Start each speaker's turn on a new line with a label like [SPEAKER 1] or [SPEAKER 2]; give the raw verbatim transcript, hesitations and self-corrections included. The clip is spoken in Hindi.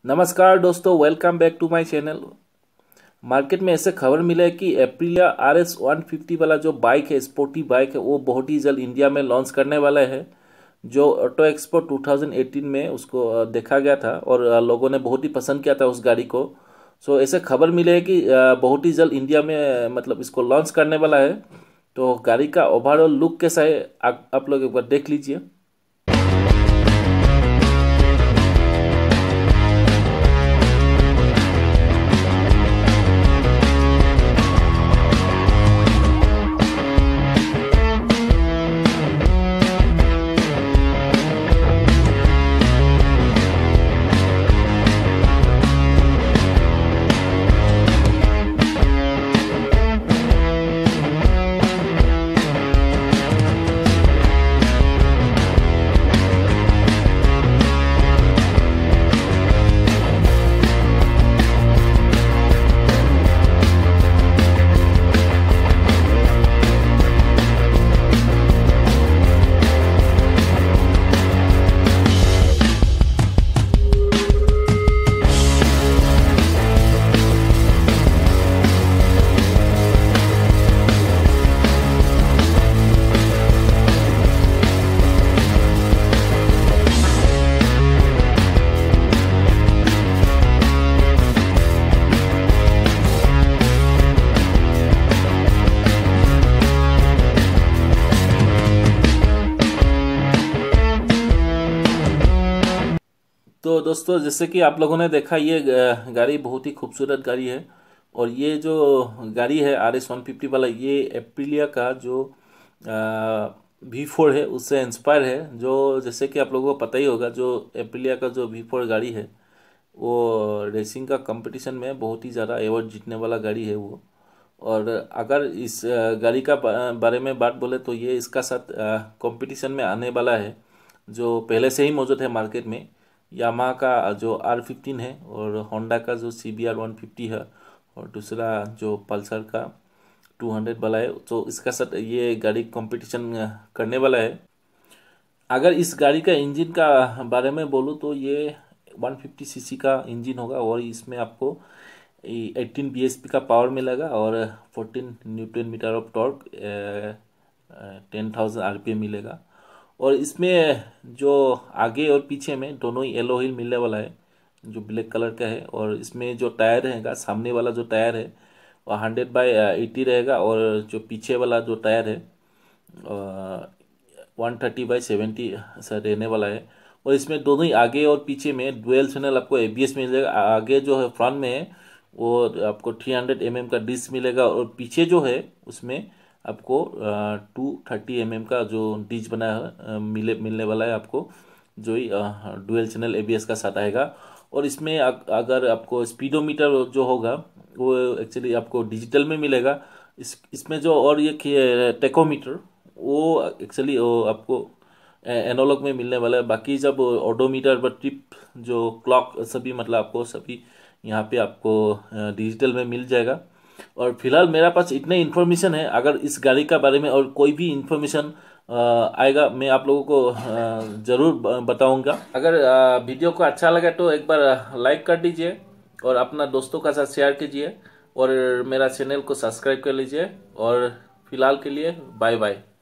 [SPEAKER 1] नमस्कार दोस्तों, welcome back to my channel. Market में ऐसे खबर मिला है कि Aprilia R S one fifty वाला जो बाइक है, स्पोर्टी बाइक है, वो बहुत ही जल्द इंडिया में लॉन्च करने वाला है। जो auto expo two thousand eighteen में उसको देखा गया था और लोगों ने बहुत ही पसंद किया था उस गाड़ी को। सो ऐसे खबर मिले है कि बहुत ही जल्द इंडिया में मतलब इसको लॉन्च करने वाला है। तो गाड़ी का ओवरऑल लुक कैसा है आप, आप लोग एक बार देख लीजिए। तो दोस्तों, जैसे कि आप लोगों ने देखा, ये गाड़ी बहुत ही खूबसूरत गाड़ी है। और ये जो गाड़ी है आर एस वन फिफ्टी वाला, ये एप्रिलिया का जो वी फोर है उससे इंस्पायर है। जो जैसे कि आप लोगों को पता ही होगा, जो एप्रिलिया का जो वी फोर गाड़ी है वो रेसिंग का कंपटीशन में बहुत ही ज़्यादा अवार्ड जीतने वाला गाड़ी है वो। और अगर इस गाड़ी का बारे में बात बोले तो ये इसका साथ कंपटीशन में आने वाला है, जो पहले से ही मौजूद है मार्केट में। यामाहा का जो आर फिफ्टीन है और होंडा का जो C B R one fifty है और दूसरा जो पल्सर का टू हंड्रेड वाला है, तो इसका साथ ये गाड़ी कंपटीशन करने वाला है। अगर इस गाड़ी का इंजन का बारे में बोलूँ तो ये वन फिफ्टी सीसी का इंजन होगा और इसमें आपको एटीन बी एच पी का पावर मिलेगा और fourteen newton meter of torque, ten thousand R P M मिलेगा। और इसमें जो आगे और पीछे में दोनों ही एलो व्हील मिलने वाला है, जो ब्लैक कलर का है। और इसमें जो टायर रहेगा, सामने वाला जो टायर है वो हंड्रेड बाई एटी रहेगा और जो पीछे वाला जो टायर है वन थर्टी बाई सेवेंटी ऐसा रहने वाला है। और इसमें दोनों ही आगे और पीछे में डुअल चैनल आपको ए बी एस मिल जाएगा। आगे जो है फ्रंट में है वो आपको थ्री हंड्रेड एम एम का डिस्क मिलेगा और पीछे जो है उसमें आपको टू थर्टी एम एम का जो डिस्क बना है मिले मिलने वाला है आपको, जो ही dual channel A B S का साथ आएगा। और इसमें अगर आपको स्पीडोमीटर जो होगा वो एक्चुअली आपको डिजिटल में मिलेगा। इस इसमें जो और ये टेकोमीटर वो एक्चुअली आपको एनालॉग में मिलने वाला है। बाकी जब ओडोमीटर व ट्रिप जो क्लॉक सभी मतलब आपको सभी यहाँ पे आपको डिजिटल में मिल जाएगा। और फिलहाल मेरा पास इतने इन्फॉर्मेशन है। अगर इस गाड़ी का बारे में और कोई भी इन्फॉर्मेशन आएगा मैं आप लोगों को ज़रूर बताऊंगा। अगर वीडियो को अच्छा लगा तो एक बार लाइक कर दीजिए और अपना दोस्तों का साथ शेयर कीजिए और मेरा चैनल को सब्सक्राइब कर लीजिए। और फिलहाल के लिए बाय बाय।